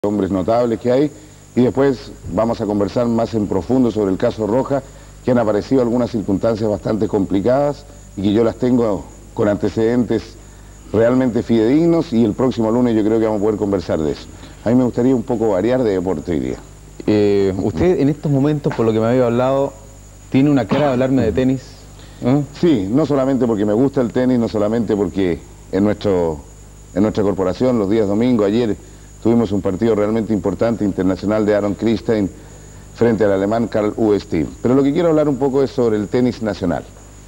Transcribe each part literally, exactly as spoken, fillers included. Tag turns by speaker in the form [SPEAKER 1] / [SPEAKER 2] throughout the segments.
[SPEAKER 1] hombres notables que hay, y después vamos a conversar más en profundo sobre el caso Rojas, que han aparecido algunas circunstancias bastante complicadas y que yo las tengo con antecedentes realmente fidedignos, y el próximo lunes yo creo que vamos a poder conversar de eso. A mí me gustaría un poco variar de deporte hoy día.
[SPEAKER 2] Eh, usted en estos momentos, por lo que me había hablado, tiene una cara de hablarme de tenis. ¿Eh?
[SPEAKER 1] Sí, no solamente porque me gusta el tenis, no solamente porque en, nuestro, en nuestra corporación los días domingos, ayer tuvimos un partido realmente importante internacional de Aaron Kristein frente al alemán Carl Uwe Stim. Pero lo que quiero hablar un poco es sobre el tenis nacional.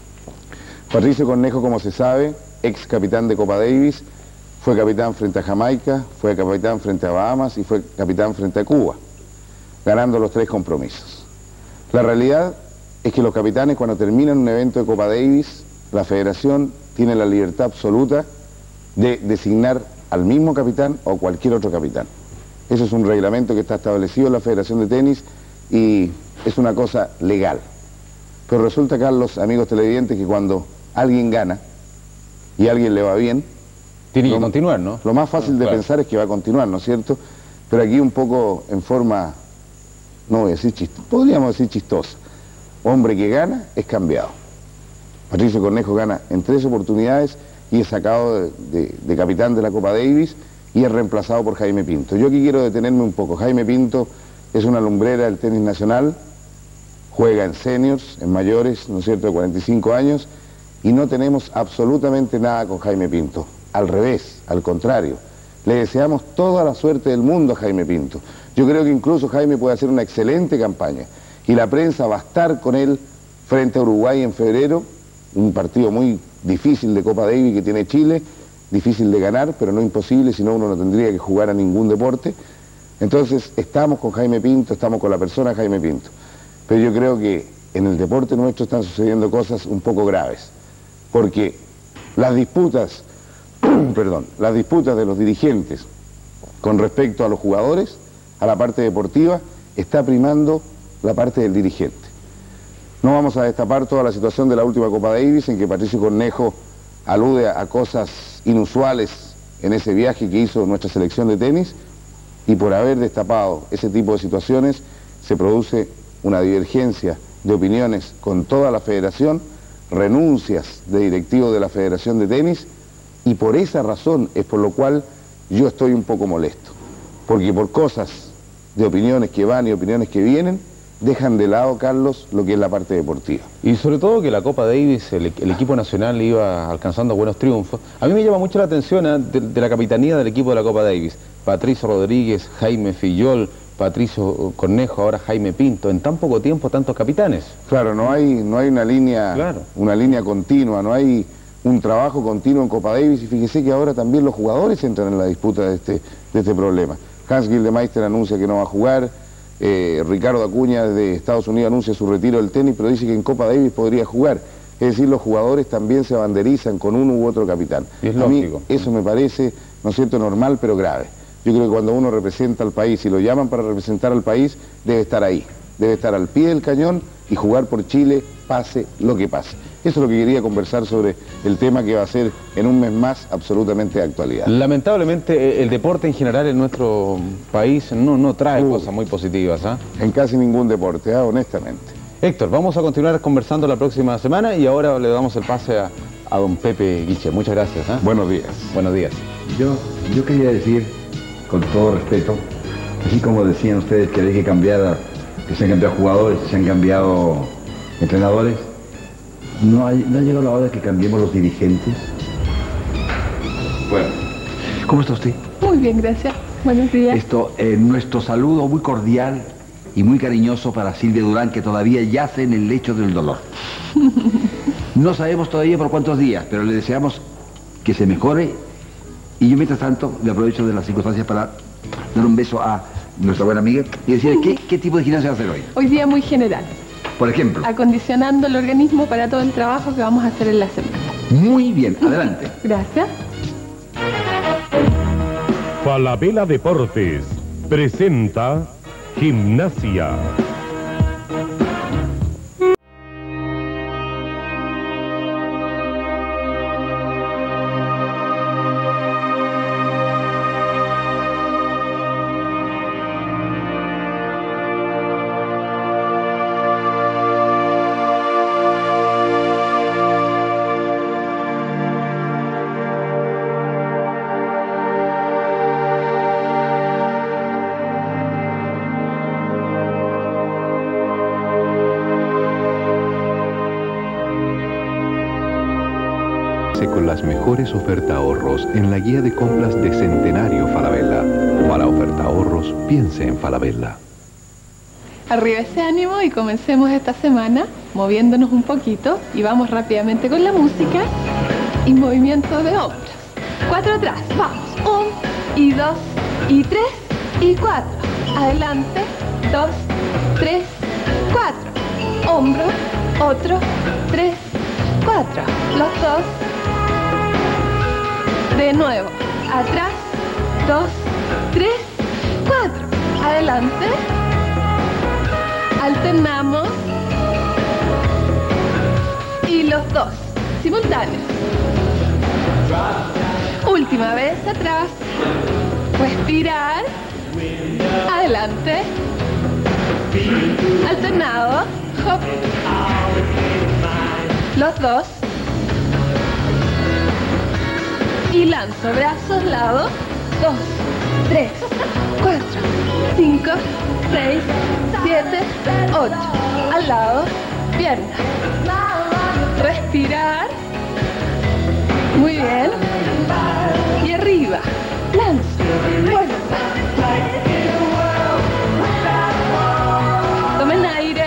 [SPEAKER 1] Patricio Cornejo, como se sabe, ex capitán de Copa Davis, fue capitán frente a Jamaica, fue capitán frente a Bahamas y fue capitán frente a Cuba, ganando los tres compromisos. La realidad es que los capitanes, cuando terminan un evento de Copa Davis, la federación tiene la libertad absoluta de designar al mismo capitán o cualquier otro capitán. Eso es un reglamento que está establecido en la Federación de Tenis y es una cosa legal. Pero resulta, Carlos, amigos televidentes, que cuando alguien gana y a alguien le va bien,
[SPEAKER 2] tiene que
[SPEAKER 1] lo,
[SPEAKER 2] continuar, ¿no?
[SPEAKER 1] Lo más fácil de
[SPEAKER 2] claro.
[SPEAKER 1] pensar es que va a continuar, ¿no es cierto? Pero aquí un poco en forma, no voy a decir chistosa, podríamos decir chistosa. Hombre que gana es cambiado. Patricio Cornejo gana en tres oportunidades y es sacado de, de, de capitán de la Copa Davis y es reemplazado por Jaime Pinto. Yo aquí quiero detenerme un poco. Jaime Pinto es una lumbrera del tenis nacional, juega en seniors, en mayores, ¿no es cierto?, de cuarenta y cinco años, y no tenemos absolutamente nada con Jaime Pinto. Al revés, al contrario. Le deseamos toda la suerte del mundo a Jaime Pinto. Yo creo que incluso Jaime puede hacer una excelente campaña y la prensa va a estar con él frente a Uruguay en febrero, un partido muy difícil de Copa Davis que tiene Chile, difícil de ganar, pero no imposible, si no uno no tendría que jugar a ningún deporte. Entonces estamos con Jaime Pinto, estamos con la persona Jaime Pinto. Pero yo creo que en el deporte nuestro están sucediendo cosas un poco graves, porque las disputas, perdón, las disputas de los dirigentes con respecto a los jugadores, a la parte deportiva, está primando la parte del dirigente. No vamos a destapar toda la situación de la última Copa Davis, en que Patricio Cornejo alude a, a cosas inusuales en ese viaje que hizo nuestra selección de tenis, y por haber destapado ese tipo de situaciones se produce una divergencia de opiniones con toda la federación, renuncias de directivos de la Federación de Tenis, y por esa razón es por lo cual yo estoy un poco molesto, porque por cosas de opiniones que van y opiniones que vienen, dejan de lado, Carlos, lo que es la parte deportiva.
[SPEAKER 2] Y sobre todo que la Copa Davis, el, el equipo nacional iba alcanzando buenos triunfos. A mí me llama mucho la atención ¿eh? de, de la capitanía del equipo de la Copa Davis. Patricio Rodríguez, Jaime Fillol, Patricio Cornejo, ahora Jaime Pinto. En tan poco tiempo, tantos capitanes.
[SPEAKER 1] Claro, no hay, no hay una línea,
[SPEAKER 2] claro.
[SPEAKER 1] una línea continua, no hay un trabajo continuo en Copa Davis, y fíjese que ahora también los jugadores entran en la disputa de este, de este problema. Hans Gildemeister anuncia que no va a jugar. Eh, Ricardo Acuña de Estados Unidos anuncia su retiro del tenis, pero dice que en Copa Davis podría jugar. Es decir, los jugadores también se banderizan con uno u otro capitán.
[SPEAKER 2] Y es
[SPEAKER 1] a mí
[SPEAKER 2] lógico.
[SPEAKER 1] Eso me parece, ¿no es cierto?, normal pero grave. Yo creo que cuando uno representa al país y lo llaman para representar al país, debe estar ahí, debe estar al pie del cañón y jugar por Chile, pase lo que pase. Eso es lo que quería conversar sobre el tema que va a ser en un mes más absolutamente de actualidad.
[SPEAKER 2] Lamentablemente el deporte en general en nuestro país no, no trae uh, cosas muy positivas. ¿eh?
[SPEAKER 1] En casi ningún deporte, ¿eh? honestamente.
[SPEAKER 2] Héctor, vamos a continuar conversando la próxima semana y ahora le damos el pase a, a don Pepe Guiche. Muchas gracias. ¿eh?
[SPEAKER 1] Buenos días.
[SPEAKER 2] Buenos días.
[SPEAKER 3] Yo, yo quería decir, con todo respeto, así como decían ustedes que hay que cambiar, que se han cambiado jugadores, se han cambiado entrenadores, ¿No ha, ¿No ha llegado la hora de que cambiemos los dirigentes?
[SPEAKER 2] Bueno.
[SPEAKER 3] ¿Cómo está usted?
[SPEAKER 4] Muy bien, gracias. Buenos días.
[SPEAKER 3] Esto, eh, nuestro saludo muy cordial y muy cariñoso para Silvia Durán, que todavía yace en el lecho del dolor. No sabemos todavía por cuántos días, pero le deseamos que se mejore. Y yo, mientras tanto, le aprovecho de las circunstancias para dar un beso a nuestra buena amiga y decirle qué, qué tipo de gimnasia va a hacer hoy.
[SPEAKER 4] Hoy día muy general.
[SPEAKER 3] Por ejemplo.
[SPEAKER 4] Acondicionando el organismo para todo el trabajo que vamos a hacer en la semana.
[SPEAKER 3] Muy bien, adelante.
[SPEAKER 4] Gracias.
[SPEAKER 5] Falabella Deportes presenta Gimnasia.
[SPEAKER 6] las mejores oferta ahorros en la guía de compras de Centenario Falabella. Para oferta ahorros, piense en Falabella.
[SPEAKER 4] Arriba ese ánimo y comencemos esta semana moviéndonos un poquito y vamos rápidamente con la música y movimiento de hombros. Cuatro atrás, vamos. Un, y dos, y tres, y cuatro. Adelante, dos, tres, cuatro. Hombro, otro, tres, cuatro. Los dos. De nuevo. Atrás, dos, tres, cuatro. Adelante. Alternamos. Y los dos. Simultáneos. Última vez, atrás. Respirar. Adelante. Alternado. Hop. Los dos. Y lanzo brazos, lado. Dos, tres, cuatro, cinco, seis, siete, ocho. Al lado. Pierna. Respirar. Muy bien. Y arriba. Lanzo. Fuerza. Tomen aire.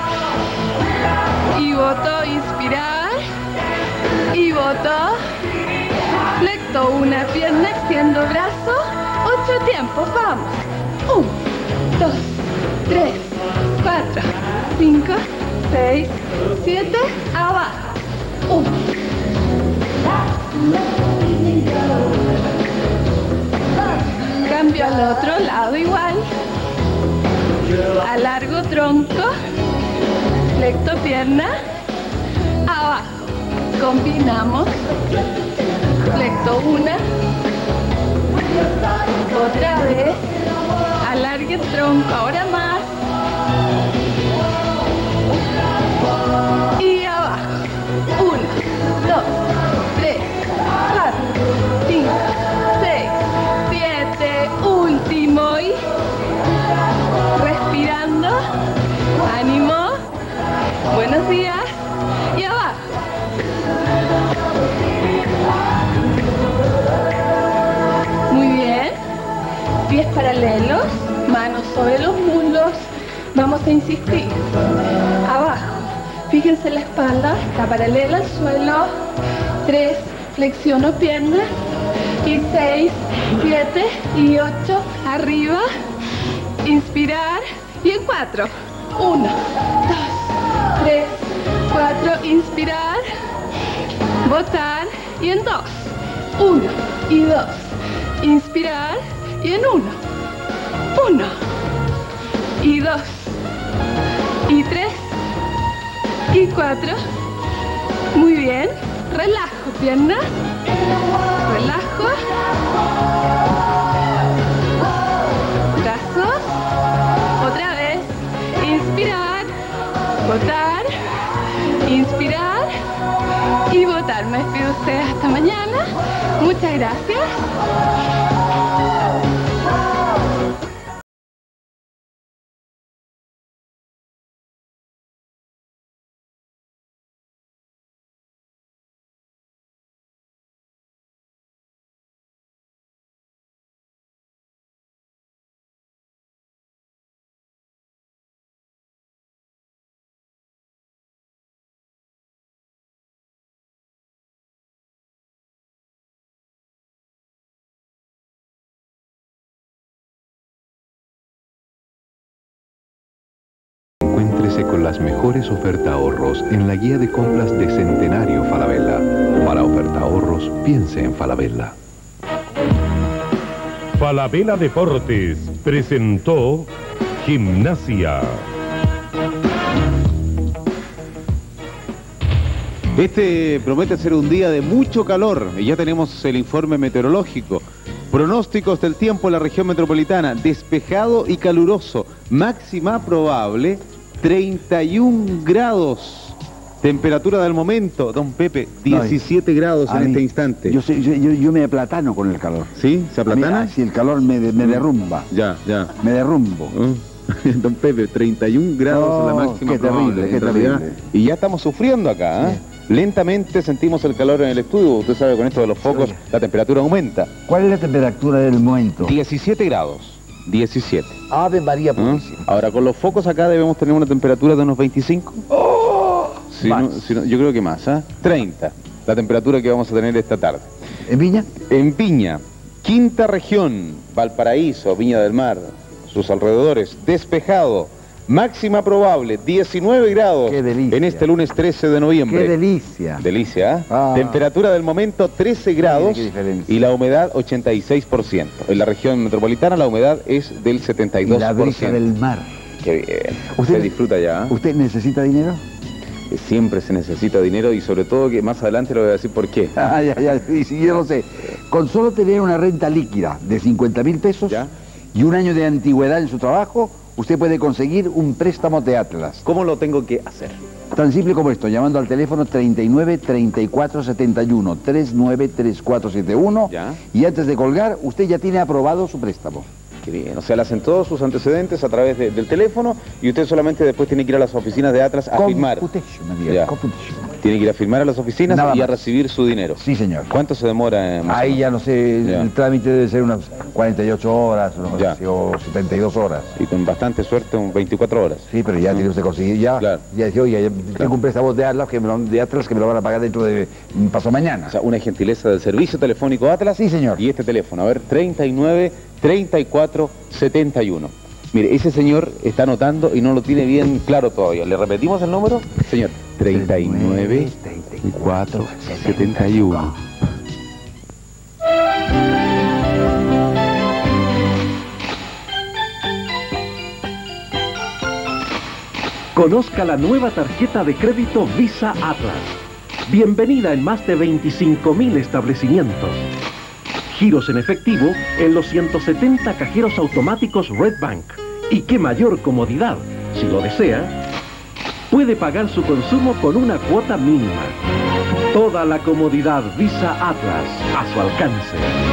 [SPEAKER 4] Y boto. Inspirar. Y boto. Flecto una pierna. Extiendo brazo. Ocho tiempos. Vamos. Uno, dos, tres, cuatro, cinco, seis, siete. Abajo. Uno. Cambio al otro lado igual. Alargo tronco. Flecto pierna. Abajo. Combinamos. Flecto una. Otra vez. Alargue el tronco. Ahora más. Y abajo. Uno, dos, tres, cuatro, cinco, seis, siete. Último. Y respirando. Ánimo. Buenos días. Y abajo. Muy bien. Pies paralelos. Manos sobre los muslos. Vamos a insistir. Abajo. Fíjense la espalda. Está paralela al suelo. Tres. Flexiono piernas. Y seis, siete y ocho. Arriba. Inspirar. Y en cuatro. Uno, dos, tres, cuatro. Inspirar. Botar. Y en dos. Uno y dos. Inspirar. Y en uno. Uno. Y dos. Y tres. Y cuatro. Muy bien. Relajo piernas. Relajo. Brazos. Otra vez. Inspirar. Botar. Inspirar. Y botar. Me despido de ustedes hasta mañana. Muchas gracias.
[SPEAKER 6] Encuéntrese con las mejores oferta ahorros en la guía de compras de Centenario Falabella. Para oferta ahorros, piense en Falabella.
[SPEAKER 5] Falabella Deportes presentó Gimnasia.
[SPEAKER 2] Este promete ser un día de mucho calor y ya tenemos el informe meteorológico. Pronósticos del tiempo en la región metropolitana: despejado y caluroso, máxima probable treinta y un grados. Temperatura del momento, don Pepe, diecisiete grados en
[SPEAKER 3] mí,
[SPEAKER 2] este instante.
[SPEAKER 3] Yo, soy, yo, yo, yo me aplatano con el calor.
[SPEAKER 2] ¿Sí? ¿Se aplatana?
[SPEAKER 3] Si el calor me, me derrumba.
[SPEAKER 2] Ya, ya.
[SPEAKER 3] Me derrumbo.
[SPEAKER 2] Uh, don Pepe, treinta y un grados
[SPEAKER 3] No,
[SPEAKER 2] la máxima
[SPEAKER 3] qué
[SPEAKER 2] probable,
[SPEAKER 3] terrible, qué
[SPEAKER 2] en realidad.
[SPEAKER 3] terrible.
[SPEAKER 2] Y ya estamos sufriendo acá, ¿eh?
[SPEAKER 3] Sí.
[SPEAKER 2] Lentamente sentimos el calor en el estudio. Usted sabe, con esto de los focos, la temperatura aumenta.
[SPEAKER 3] ¿Cuál es la temperatura del momento?
[SPEAKER 2] diecisiete grados. diecisiete.
[SPEAKER 3] Ave María
[SPEAKER 2] ¿Ah?
[SPEAKER 3] Purísima.
[SPEAKER 2] Ahora, con los focos acá debemos tener una temperatura de unos veinticinco.
[SPEAKER 3] ¡Oh!
[SPEAKER 2] Si no, si no, yo creo que más, ¿ah? treinta. La temperatura que vamos a tener esta tarde.
[SPEAKER 3] ¿En Viña?
[SPEAKER 2] En Viña, quinta región, Valparaíso, Viña del Mar, sus alrededores, despejado. Máxima probable, diecinueve grados.
[SPEAKER 3] ¡Qué delicia!
[SPEAKER 2] En este lunes trece de noviembre.
[SPEAKER 3] ¡Qué delicia!
[SPEAKER 2] Delicia, ¿eh?
[SPEAKER 3] Ah.
[SPEAKER 2] Temperatura del momento trece grados
[SPEAKER 3] qué diferencia.
[SPEAKER 2] y la humedad ochenta y seis por ciento. En la región metropolitana la humedad es del setenta y dos
[SPEAKER 3] Y
[SPEAKER 2] por ciento.
[SPEAKER 3] la brisa del mar.
[SPEAKER 2] Qué bien.
[SPEAKER 3] ¿Usted-
[SPEAKER 2] Usted disfruta ya, ¿eh?
[SPEAKER 3] ¿Usted necesita dinero?
[SPEAKER 2] Siempre se necesita dinero y sobre todo que más adelante le voy a decir por qué.
[SPEAKER 3] Ah, ya, ya, sí, sí, yo lo sé. Con solo tener una renta líquida de cincuenta mil pesos
[SPEAKER 2] ¿Ya?
[SPEAKER 3] y un año de antigüedad en su trabajo, usted puede conseguir un préstamo de Atlas.
[SPEAKER 2] ¿Cómo lo tengo que hacer?
[SPEAKER 3] Tan simple como esto, llamando al teléfono treinta y nueve, treinta y cuatro, setenta y uno, treinta y nueve, treinta y cuatro setenta y uno,
[SPEAKER 2] ¿Ya?
[SPEAKER 3] y antes de colgar, usted ya tiene aprobado su préstamo.
[SPEAKER 2] Qué bien. O sea, le hacen todos sus antecedentes a través de- del teléfono y usted solamente después tiene que ir a las oficinas de Atlas a firmar.
[SPEAKER 3] Computation, me diga,
[SPEAKER 2] Ya.
[SPEAKER 3] computation.
[SPEAKER 2] Tiene que ir a firmar a las oficinas
[SPEAKER 3] Nada
[SPEAKER 2] y a
[SPEAKER 3] más.
[SPEAKER 2] recibir su dinero.
[SPEAKER 3] Sí, señor.
[SPEAKER 2] ¿Cuánto se demora? eh, más o
[SPEAKER 3] Ahí
[SPEAKER 2] menos?
[SPEAKER 3] ya no sé,
[SPEAKER 2] Ya.
[SPEAKER 3] el trámite debe ser unas cuarenta y ocho horas, una cosa
[SPEAKER 2] Ya.
[SPEAKER 3] así, o setenta y dos horas.
[SPEAKER 2] Y con bastante suerte, un veinticuatro horas.
[SPEAKER 3] Sí, pero ya tiene usted que conseguir ya.
[SPEAKER 2] Claro.
[SPEAKER 3] Ya dice, oye, ya tengo un préstamo de Atlas que me lo, de Atlas que me lo van a pagar dentro de un paso mañana.
[SPEAKER 2] O sea, una gentileza del servicio telefónico Atlas.
[SPEAKER 3] Sí, señor.
[SPEAKER 2] Y este teléfono, a ver, treinta y nueve, treinta y cuatro, setenta y uno. Mire, ese señor está anotando y no lo tiene bien claro todavía. ¿Le repetimos el número? Señor, treinta y nueve, treinta y cuatro, setenta y uno.
[SPEAKER 7] Conozca la nueva tarjeta de crédito Visa Atlas. Bienvenida en más de veinticinco mil establecimientos. Giros en efectivo en los ciento setenta cajeros automáticos Red Bank. Y qué mayor comodidad. Si lo desea, puede pagar su consumo con una cuota mínima. Toda la comodidad Visa Atlas a su alcance.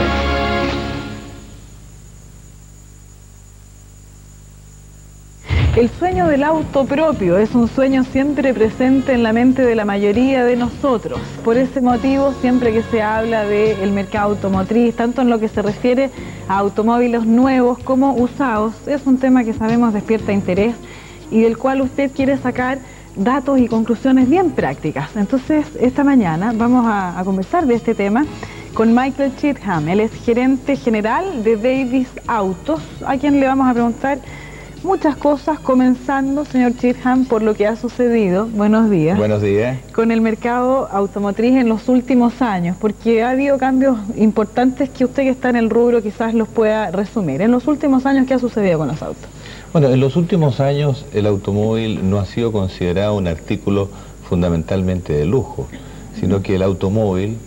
[SPEAKER 8] El sueño del auto propio es un sueño siempre presente en la mente de la mayoría de nosotros. Por ese motivo, siempre que se habla del mercado automotriz, tanto en lo que se refiere a automóviles nuevos como usados, es un tema que sabemos despierta interés y del cual usted quiere sacar datos y conclusiones bien prácticas. Entonces, esta mañana vamos a, a conversar de este tema con Michael Cheatham. Él es gerente general de Davis Autos, a quien le vamos a preguntar muchas cosas, comenzando, señor Cheatham, por lo que ha sucedido, buenos días,
[SPEAKER 9] Buenos días.
[SPEAKER 8] con el mercado automotriz en los últimos años, porque ha habido cambios importantes que usted que está en el rubro quizás los pueda resumir. En los últimos años, ¿qué ha sucedido con los autos?
[SPEAKER 9] Bueno, en los últimos años el automóvil no ha sido considerado un artículo fundamentalmente de lujo, sino que el automóvil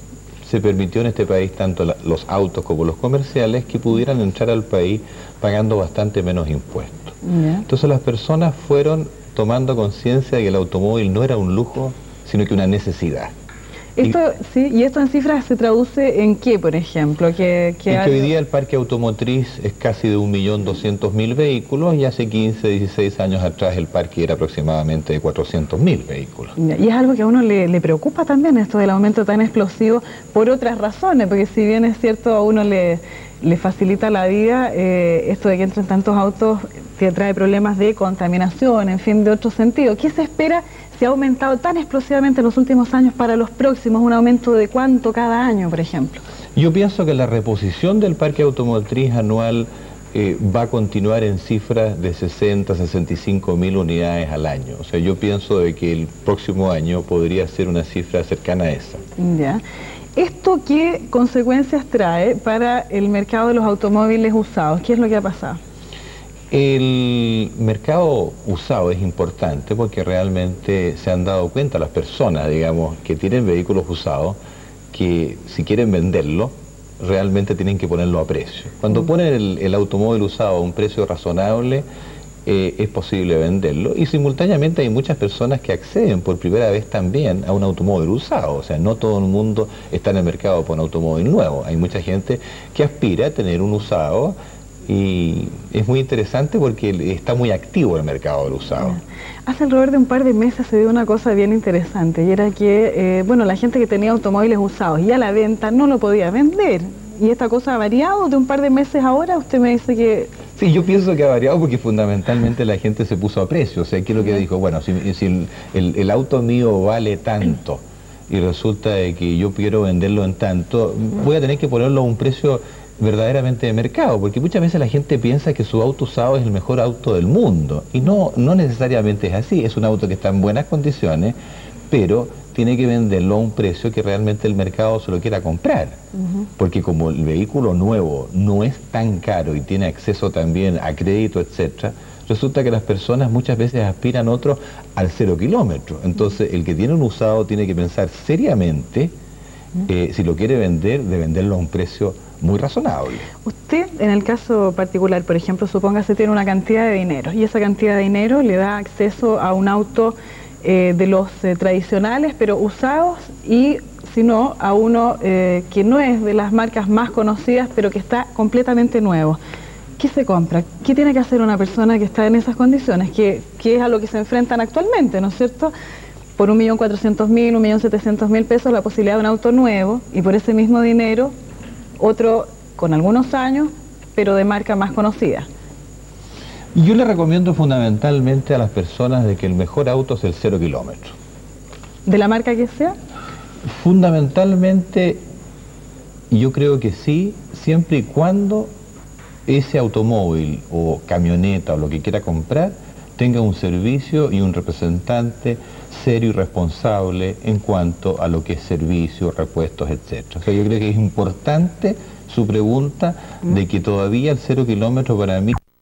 [SPEAKER 9] se permitió en este país, tanto la, los autos como los comerciales, que pudieran entrar al país pagando bastante menos impuestos.
[SPEAKER 8] Yeah.
[SPEAKER 9] Entonces las personas fueron tomando conciencia de que el automóvil no era un lujo, sino que una necesidad.
[SPEAKER 8] Esto, sí, y esto en cifras se traduce en qué, por ejemplo, que, que
[SPEAKER 9] Y
[SPEAKER 8] hay-
[SPEAKER 9] que hoy día el parque automotriz es casi de un millón doscientos mil vehículos y hace quince, dieciséis años atrás el parque era aproximadamente de cuatrocientos mil vehículos.
[SPEAKER 8] Y es algo que a uno le, le preocupa también, esto del aumento tan explosivo, por otras razones, porque si bien es cierto a uno le, le facilita la vida, eh, esto de que entren tantos autos te trae problemas de contaminación, en fin, de otro sentido. ¿Qué se espera? Se ha aumentado tan explosivamente en los últimos años para los próximos, un aumento de cuánto cada año, por ejemplo.
[SPEAKER 9] Yo pienso que la reposición del parque automotriz anual eh, va a continuar en cifras de sesenta, sesenta y cinco mil unidades al año. O sea, yo pienso de que el próximo año podría ser una cifra cercana a esa.
[SPEAKER 8] Ya. ¿Esto qué consecuencias trae para el mercado de los automóviles usados? ¿Qué es lo que ha pasado?
[SPEAKER 9] El mercado usado es importante porque realmente se han dado cuenta las personas, digamos, que tienen vehículos usados, que si quieren venderlo, realmente tienen que ponerlo a precio. Cuando ponen el, el automóvil usado a un precio razonable, eh, es posible venderlo. Y simultáneamente hay muchas personas que acceden por primera vez también a un automóvil usado. O sea, no todo el mundo está en el mercado por un automóvil nuevo. Hay mucha gente que aspira a tener un usado y es muy interesante porque está muy activo el mercado del usado.
[SPEAKER 8] Hace alrededor de un par de meses se dio una cosa bien interesante, y era que, eh, bueno, la gente que tenía automóviles usados y a la venta no lo podía vender. Y esta cosa ha variado de un par de meses ahora. Usted me dice que...
[SPEAKER 9] Sí, yo pienso que ha variado porque fundamentalmente la gente se puso a precio. O sea, ¿qué es lo que dijo? Bueno, si, si el, el, el auto mío vale tanto y resulta de que yo quiero venderlo en tanto, voy a tener que ponerlo a un precio verdaderamente de mercado, porque muchas veces la gente piensa que su auto usado es el mejor auto del mundo, y no, no necesariamente es así. Es un auto que está en buenas condiciones, pero tiene que venderlo a un precio que realmente el mercado se lo quiera comprar. Uh-huh. Porque como el vehículo nuevo no es tan caro y tiene acceso también a crédito, etcétera, resulta que las personas muchas veces aspiran otro al cero kilómetro. Entonces, el que tiene un usado tiene que pensar seriamente, eh, si lo quiere vender, de venderlo a un precio muy razonable.
[SPEAKER 8] Usted, en el caso particular, por ejemplo, supóngase tiene una cantidad de dinero, y esa cantidad de dinero le da acceso a un auto eh, de los eh, tradicionales, pero usados, y si no, a uno eh, que no es de las marcas más conocidas, pero que está completamente nuevo. ¿Qué se compra? ¿Qué tiene que hacer una persona que está en esas condiciones? Que, que es a lo que se enfrentan actualmente, ¿no es cierto? Por un millón cuatrocientos mil, un millón setecientos mil pesos, la posibilidad de un auto nuevo, y por ese mismo dinero otro con algunos años, pero de marca más conocida.
[SPEAKER 9] Yo le recomiendo fundamentalmente a las personas de que el mejor auto es el cero kilómetro.
[SPEAKER 8] ¿De la marca que sea?
[SPEAKER 9] Fundamentalmente, yo creo que sí, siempre y cuando ese automóvil o camioneta o lo que quiera comprar tenga un servicio y un representante serio y responsable en cuanto a lo que es servicio, repuestos, etcétera. O sea, yo creo que es importante su pregunta de que todavía el cero kilómetro para mí